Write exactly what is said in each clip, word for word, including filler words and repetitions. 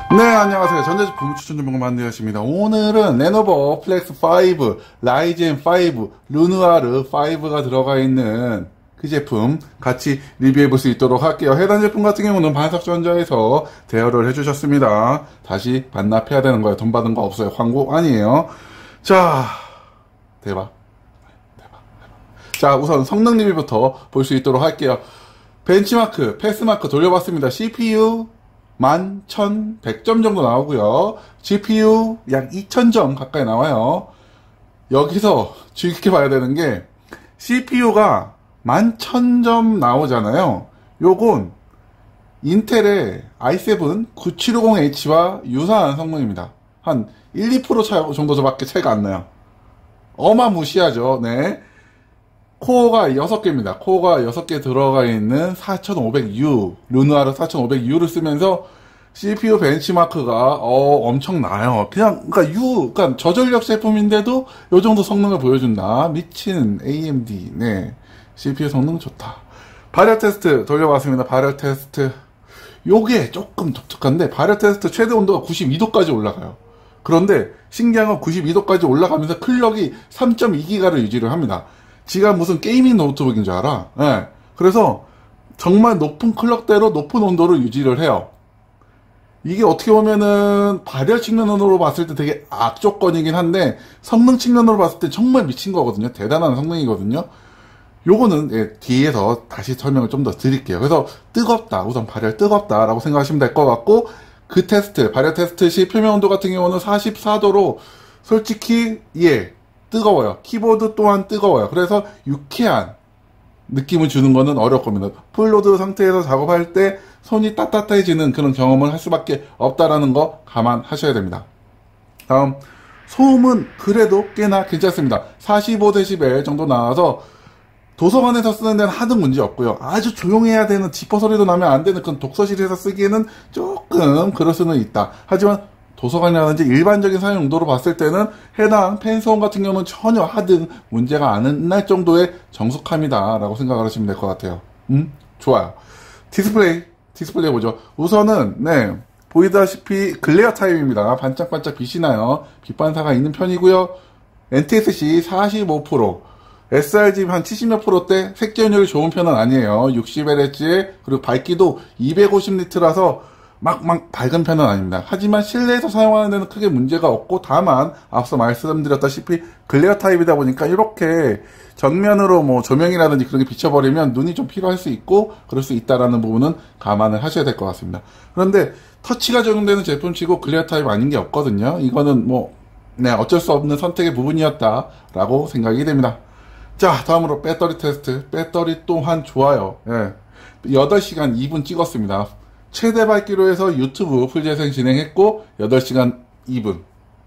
네, 안녕하세요. 전자제품 추천 전문가 만두였습니다. 오늘은 레노버 플렉스 오, 라이젠 오, 루누아르 오가 들어가 있는 그 제품 같이 리뷰해볼 수 있도록 할게요. 해당 제품 같은 경우는 반석전자에서 대여를 해주셨습니다. 다시 반납해야 되는 거예요. 돈 받은 거 없어요. 광고 아니에요. 자, 대박. 대박. 대박. 자, 우선 성능 리뷰부터 볼 수 있도록 할게요. 벤치마크, 패스마크 돌려봤습니다. 씨피유 만 천백 점 정도 나오고요. 지피유 약 이천 점 가까이 나와요. 여기서 주의 깊게 봐야 되는 게 씨피유가 만 천 점 나오잖아요. 요건 인텔의 아이 세븐 구칠오공 에이치와 유사한 성능입니다. 한 일, 이 퍼센트 차 정도밖에 차이가 안 나요. 어마무시하죠. 네. 코어가 여섯 개입니다. 코어가 여섯 개 들어가 있는 사천오백 유, 루누아르 사천오백 유를 쓰면서 씨피유 벤치마크가 어, 엄청나요. 그냥 그러니까 U, 그러니까 저전력 제품인데도 요 정도 성능을 보여준다. 미친 에이엠디. 네. 씨피유 성능 좋다. 발열 테스트 돌려봤습니다. 발열 테스트. 요게 조금 독특한데 발열 테스트 최대 온도가 구십이 도까지 올라가요. 그런데 신기한 건 구십이 도까지 올라가면서 클럭이 삼 점 이 기가를 유지를 합니다. 지가 무슨 게이밍 노트북인 줄 알아. 네. 그래서 정말 높은 클럭대로 높은 온도를 유지를 해요. 이게 어떻게 보면은 발열 측면으로 봤을 때 되게 악조건이긴 한데 성능 측면으로 봤을 때 정말 미친 거거든요. 대단한 성능이거든요. 요거는 예, 뒤에서 다시 설명을 좀 더 드릴게요. 그래서 뜨겁다. 우선 발열 뜨겁다 라고 생각하시면 될 것 같고, 그 테스트, 발열 테스트 시 표면 온도 같은 경우는 사십사 도로 솔직히 예 뜨거워요. 키보드 또한 뜨거워요. 그래서 유쾌한 느낌을 주는 거는 어려울 겁니다. 풀로드 상태에서 작업할 때 손이 따뜻해지는 그런 경험을 할 수밖에 없다라는 거 감안하셔야 됩니다. 다음, 소음은 그래도 꽤나 괜찮습니다. 사십오 데시벨 정도 나와서 도서관에서 쓰는 데는 하등 문제 없고요. 아주 조용해야 되는 지퍼 소리도 나면 안 되는 그런 독서실에서 쓰기에는 조금 그럴 수는 있다. 하지만 도서관이라든지 일반적인 사용 용도로 봤을 때는 해당 펜소음 같은 경우는 전혀 하등 문제가 안 날 정도의 정숙함이다 라고 생각을 하시면 될 것 같아요. 음? 좋아요. 디스플레이 디스플레이 보죠. 우선은 네 보이다시피 글레어 타입입니다. 반짝반짝 빛이 나요. 빛 반사가 있는 편이고요. 엔티에스씨 사십오 퍼센트, 에스알지 한 칠십몇 프로대 색재현율이 좋은 편은 아니에요. 육십 엘에이치에 그리고 밝기도 이백오십 니트라서 막, 막 밝은 편은 아닙니다. 하지만 실내에서 사용하는 데는 크게 문제가 없고, 다만 앞서 말씀드렸다시피 글레어 타입이다 보니까 이렇게 전면으로 뭐 조명이라든지 그런 게 비춰버리면 눈이 좀 피로할 수 있고 그럴 수 있다라는 부분은 감안을 하셔야 될 것 같습니다. 그런데 터치가 적용되는 제품치고 글레어 타입 아닌 게 없거든요. 이거는 뭐 네, 어쩔 수 없는 선택의 부분이었다라고 생각이 됩니다. 자, 다음으로 배터리 테스트. 배터리 또한 좋아요. 예. 여덟 시간 이 분 찍었습니다. 최대 밝기로 해서 유튜브 풀재생 진행했고 여덟 시간 이 분.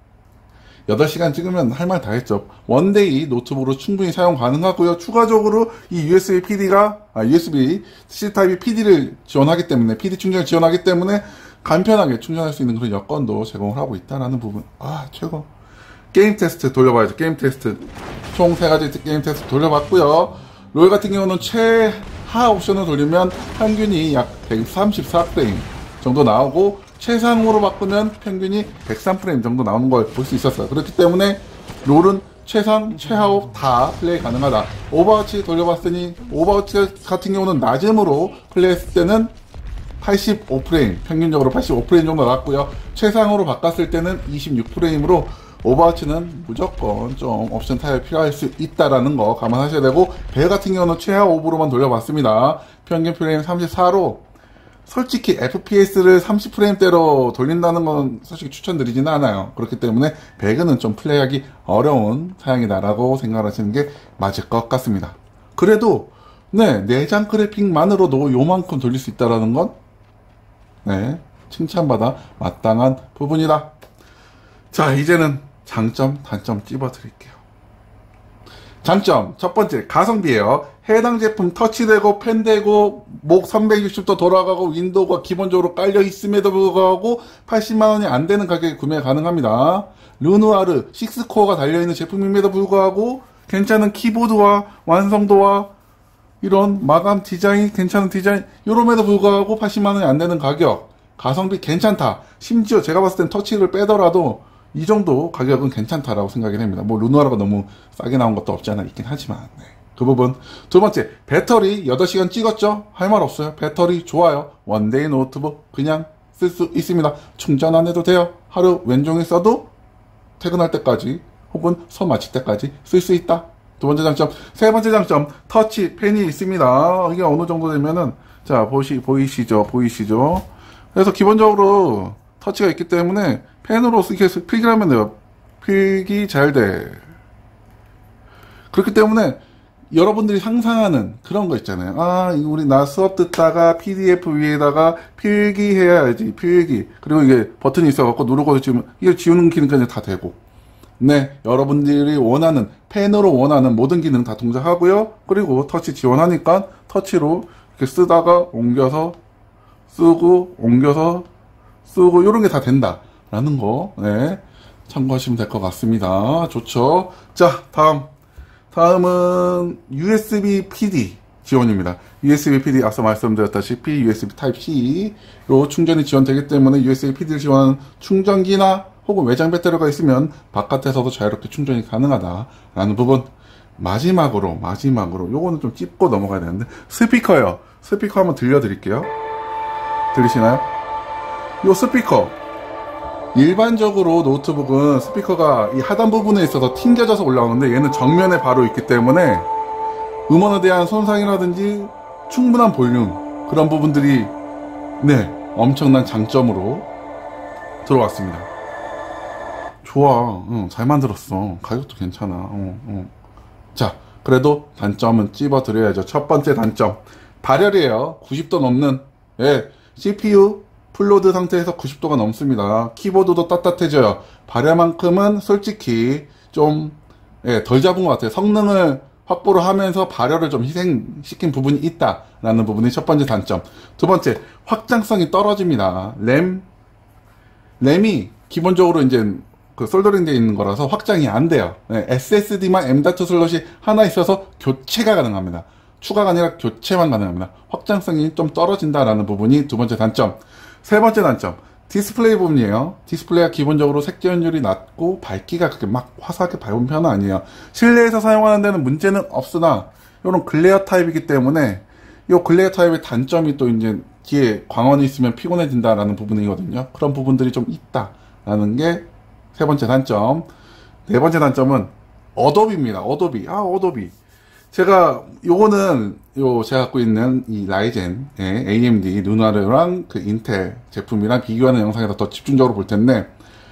여덟 시간 찍으면 할 말 다 했죠. 원데이 노트북으로 충분히 사용 가능하고요. 추가적으로 이 유에스비 피디가 아, 유에스비 C 타입이 피디를 지원하기 때문에 피디 충전을 지원하기 때문에 간편하게 충전할 수 있는 그런 여건도 제공을 하고 있다라는 부분. 아, 최고. 게임 테스트 돌려봐야죠. 게임 테스트. 총 세 가지 게임 테스트 돌려봤고요. 롤 같은 경우는 최하 옵션을 돌리면 평균이 약 백삼십사 프레임 정도 나오고, 최상으로 바꾸면 평균이 백삼 프레임 정도 나오는 걸 볼 수 있었어요. 그렇기 때문에 롤은 최상, 최하옵 다 플레이 가능하다. 오버워치 돌려봤으니 오버워치 같은 경우는 낮음으로 플레이했을 때는 팔십오 프레임, 평균적으로 팔십오 프레임 정도 나왔고요. 최상으로 바꿨을 때는 이십육 프레임으로 오버워치는 무조건 좀 옵션 타입이 필요할 수 있다라는 거 감안하셔야 되고, 배 같은 경우는 최하옵으로만 돌려봤습니다. 평균 프레임 삼십사로 솔직히 에프피에스를 삼십 프레임대로 돌린다는 건 솔직히 추천드리지는 않아요. 그렇기 때문에 배그는 좀 플레이하기 어려운 사양이다라고 생각하시는 게 맞을 것 같습니다. 그래도 네 내장 그래픽만으로도 요만큼 돌릴 수 있다라는 건 네 칭찬받아 마땅한 부분이다. 자, 이제는 장점, 단점 찝어드릴게요. 장점, 첫 번째, 가성비예요. 해당 제품 터치되고 펜되고 목 삼백육십 도 돌아가고 윈도우가 기본적으로 깔려 있음에도 불구하고 팔십만 원이 안 되는 가격에 구매 가능합니다. 루누아르 육 코어가 달려있는 제품임에도 불구하고 괜찮은 키보드와 완성도와 이런 마감 디자인, 괜찮은 디자인, 요럼에도 불구하고 팔십만 원이 안 되는 가격. 가성비 괜찮다. 심지어 제가 봤을 땐 터치를 빼더라도 이 정도 가격은 괜찮다라고 생각이 됩니다. 뭐 루누아르가 너무 싸게 나온 것도 없지 않아 있긴 하지만 네. 그 부분. 두 번째, 배터리 여덟 시간 찍었죠? 할 말 없어요. 배터리 좋아요. 원데이 노트북 그냥 쓸 수 있습니다. 충전 안 해도 돼요. 하루 왼종일 써도 퇴근할 때까지 혹은 수업 마칠 때까지 쓸 수 있다. 두 번째 장점. 세 번째 장점, 터치 펜이 있습니다. 이게 어느 정도 되면은 자 보시 보이시죠? 보이시죠? 그래서 기본적으로 터치가 있기 때문에 펜으로 이렇게 필기를 하면 돼요. 필기 잘 돼. 그렇기 때문에 여러분들이 상상하는 그런 거 있잖아요. 아, 우리 나 수업 듣다가 피디에프 위에다가 필기해야지, 필기. 그리고 이게 버튼이 있어갖고 누르고 지금 이걸 지우는 기능까지 다 되고. 네, 여러분들이 원하는, 펜으로 원하는 모든 기능 다 동작하고요. 그리고 터치 지원하니까 터치로 이렇게 쓰다가 옮겨서 쓰고, 옮겨서 쓰고, 이런 게 다 된다. 라는 거, 네. 참고하시면 될 것 같습니다. 좋죠. 자, 다음. 다음은 유에스비 피디 지원입니다. 유에스비 피디 앞서 말씀드렸다시피 유에스비 타입C로 충전이 지원되기 때문에 유에스비 피디를 지원하는 충전기나 혹은 외장 배터리가 있으면 바깥에서도 자유롭게 충전이 가능하다라는 부분. 마지막으로 마지막으로 요거는 좀 찝고 넘어가야 되는데 스피커요. 스피커 한번 들려드릴게요. 들리시나요? 요 스피커 일반적으로 노트북은 스피커가 이 하단 부분에 있어서 튕겨져서 올라오는데 얘는 정면에 바로 있기 때문에 음원에 대한 손상이라든지 충분한 볼륨 그런 부분들이 네 엄청난 장점으로 들어왔습니다. 좋아. 응, 잘 만들었어. 가격도 괜찮아. 응, 응. 자, 그래도 단점은 찝어드려야죠. 첫 번째 단점 발열이에요. 구십 도 넘는 예, 씨피유 풀로드 상태에서 구십 도가 넘습니다. 키보드도 따뜻해져요. 발열만큼은 솔직히 좀 예, 덜 잡은 것 같아요. 성능을 확보를 하면서 발열을 좀 희생시킨 부분이 있다라는 부분이 첫 번째 단점. 두 번째, 확장성이 떨어집니다. 램, 램이 기본적으로 이제 그 솔더링 되어 있는 거라서 확장이 안 돼요. 네, 에스에스디만 엠 닷 투 슬롯이 하나 있어서 교체가 가능합니다. 추가가 아니라 교체만 가능합니다. 확장성이 좀 떨어진다라는 부분이 두 번째 단점. 세 번째 단점, 디스플레이 부분이에요. 디스플레이가 기본적으로 색재현율이 낮고 밝기가 그렇게 막 화사하게 밝은 편은 아니에요. 실내에서 사용하는 데는 문제는 없으나 이런 글레어 타입이기 때문에 이 글레어 타입의 단점이 또 이제 뒤에 광원이 있으면 피곤해진다라는 부분이거든요. 그런 부분들이 좀 있다라는 게 세 번째 단점. 네 번째 단점은 어도비입니다. 어도비. 아, 어도비. 제가 요거는 요 제가 갖고 있는 이 라이젠 예, 에이엠디 루누아르랑 그 인텔 제품이랑 비교하는 영상에서 더 집중적으로 볼 텐데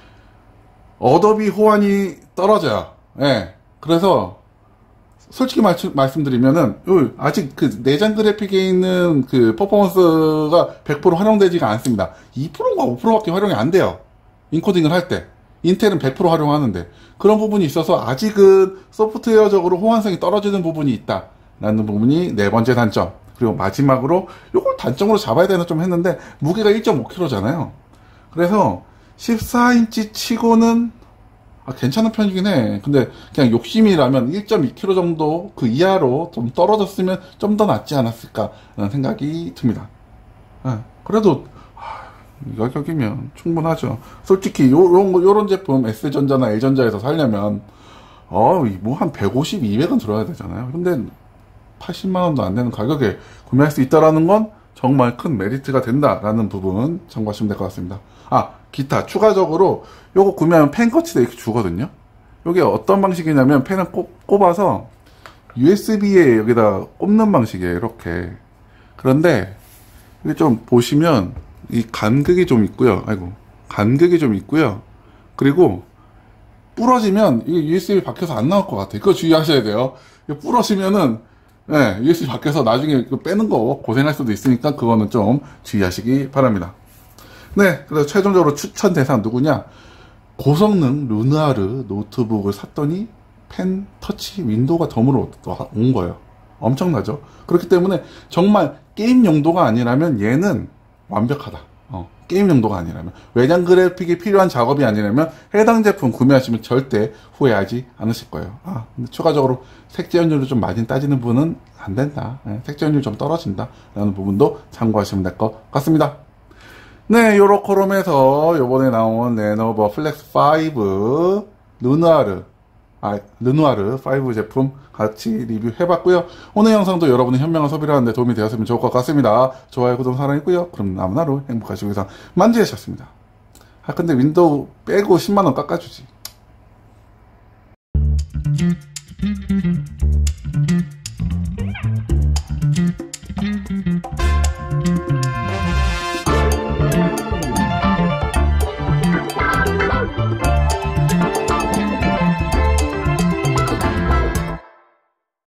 어도비 호환이 떨어져요. 예. 그래서 솔직히 말, 말씀드리면은 요 아직 그 내장 그래픽에 있는 그 퍼포먼스가 백 퍼센트 활용되지가 않습니다. 이 퍼센트인가 오 퍼센트밖에 활용이 안 돼요. 인코딩을 할 때. 인텔은 백 퍼센트 활용하는데 그런 부분이 있어서 아직은 소프트웨어적으로 호환성이 떨어지는 부분이 있다라는 부분이 네 번째 단점. 그리고 마지막으로 이걸 단점으로 잡아야 되나 좀 했는데 무게가 일 점 오 킬로그램잖아요. 그래서 십사 인치 치고는 아, 괜찮은 편이긴 해. 근데 그냥 욕심이라면 일 점 이 킬로그램 정도 그 이하로 좀 떨어졌으면 좀 더 낫지 않았을까라는 생각이 듭니다. 네, 그래도 이 가격이면 충분하죠. 솔직히 요, 요, 요런 제품 S전자나 L전자에서 살려면 어, 뭐 한 백오십, 이백 원 들어야 되잖아요. 근데 팔십만 원도 안 되는 가격에 구매할 수 있다라는 건 정말 큰 메리트가 된다라는 부분 참고하시면 될 것 같습니다. 아, 기타 추가적으로 요거 구매하면 펜 거치대 이렇게 주거든요. 요게 어떤 방식이냐면 펜을 꼽, 꼽아서 유에스비에 여기다 꼽는 방식이에요. 이렇게. 그런데 이게 좀 보시면 이 간극이 좀 있고요. 아이고, 간극이 좀 있고요. 그리고 부러지면 이게 유에스비 박혀서 안 나올 것 같아요. 그거 주의하셔야 돼요. 이거 부러지면은 네, 유에스비 박혀서 나중에 이거 빼는 거 고생할 수도 있으니까 그거는 좀 주의하시기 바랍니다. 네, 그래서 최종적으로 추천 대상 누구냐? 고성능 루누아르 노트북을 샀더니 펜, 터치, 윈도우가 덤으로 온 거예요. 엄청나죠? 그렇기 때문에 정말 게임 용도가 아니라면 얘는 완벽하다. 어, 게임 용도가 아니라면. 외장 그래픽이 필요한 작업이 아니라면 해당 제품 구매하시면 절대 후회하지 않으실 거예요. 아, 근데 추가적으로 색재현율을 좀 많이 따지는 부분은 안 된다. 네, 색재현율 좀 떨어진다. 라는 부분도 참고하시면 될 것 같습니다. 네, 요렇게롬에서 요번에 나온 레노버 플렉스 파이브 르누아르, 아, 르누아르 파이브 제품 같이 리뷰해봤고요. 오늘 영상도 여러분의 현명한 소비를 하는데 도움이 되었으면 좋을 것 같습니다. 좋아요, 구독, 사랑했고요. 그럼 남은 하루 행복하시고 이상 만지셨습니다. 아, 근데 윈도우 빼고 십만 원 깎아주지.